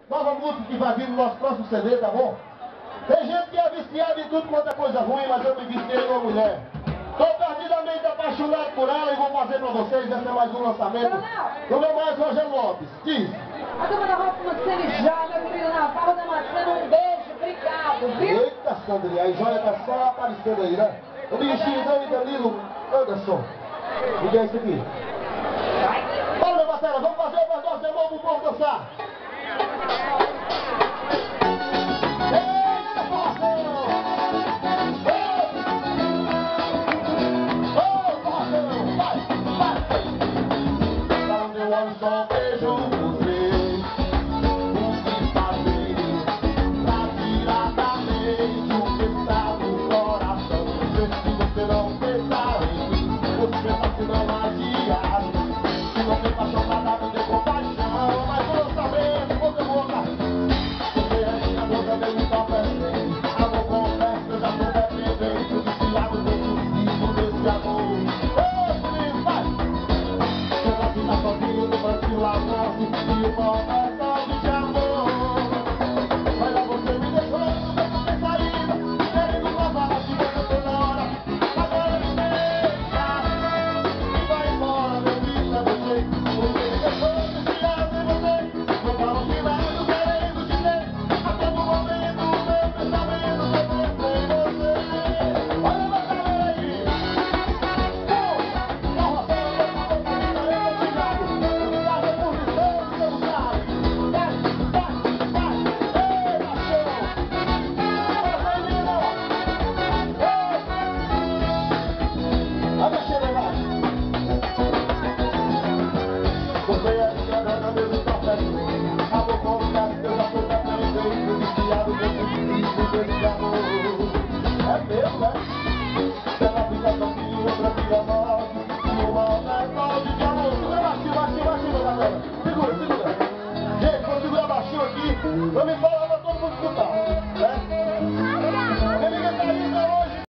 nova música que vai vir no nosso próximo CD, tá bom? Tem gente que é viciada em tudo quanto é coisa ruim, mas eu me viciei numa mulher. Tô perdidamente apaixonado por ela e vou fazer pra vocês, esse é mais um lançamento do meu mais Rogério Lopes. Diz. A dama da Roça Mancini já, meu querido Navarro da Maçã, um beijo, obrigado, viu? Eita, Sandrinha, a joia tá só aparecendo aí, né? O bichinho e Danilo Anderson. O que é isso aqui? Vamos, meu batera, vamos fazer o negócio de novo pro povo dançar. Eita, forração! Ô, forração! Vai! Pra onde eu olho só vejo você. O que fazer pra tirar da mente o que está no coração? Se você não pensar em mim, você pensa que não adiar. Se não tem paixão pra dar, não tem compaixão. Mas o lançamento, boca a boca. Você é minha boca, meu me toca assim. Amor, confesso, eu já tô dependente. Viciado, compulsivo desse amor. Ô, menino, vai! Será que tá sozinho no Brasil, a morte e uma oferta de amor? Olha, você me deixou no beco sem saída, querendo provar a vida toda hora. Agora me deixa e vai embora, meu bicho, é você. Você me deixou viciado em você. Não falo que levo, querendo te ter. A todo momento, meu pensamento só pensa em você. Olha a batalha aí. Você é minha dona, meu imperfeito. Amor, confesso que eu já sou dependente. Viciado, compulsivo desse amor. É mesmo, né?